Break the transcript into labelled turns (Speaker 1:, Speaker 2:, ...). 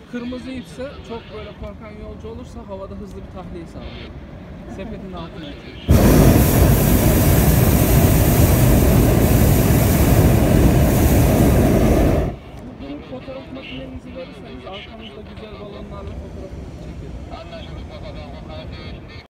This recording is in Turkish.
Speaker 1: Kırmızı ipse çok böyle korkan yolcu olursa havada hızlı bir tahliye sağlıyor. Sepetin altına geçiyor. Bugün fotoğraf makinenizi verirseniz arkamızda güzel balonlarla fotoğrafınızı çekelim.